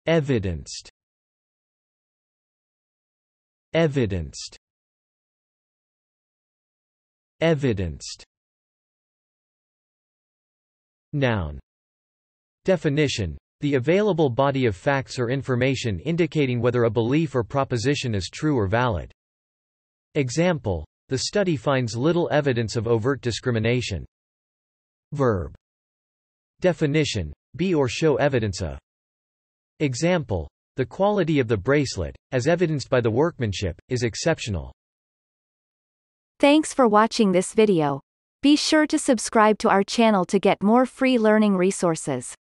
evidenced, evidenced, evidenced. Noun. Definition: the available body of facts or information indicating whether a belief or proposition is true or valid. Example: the study finds little evidence of overt discrimination. Verb. Definition: be or show evidence of. Example: the quality of the bracelet, as evidenced by the workmanship, is exceptional. Thanks for watching this video. Be sure to subscribe to our channel to get more free learning resources.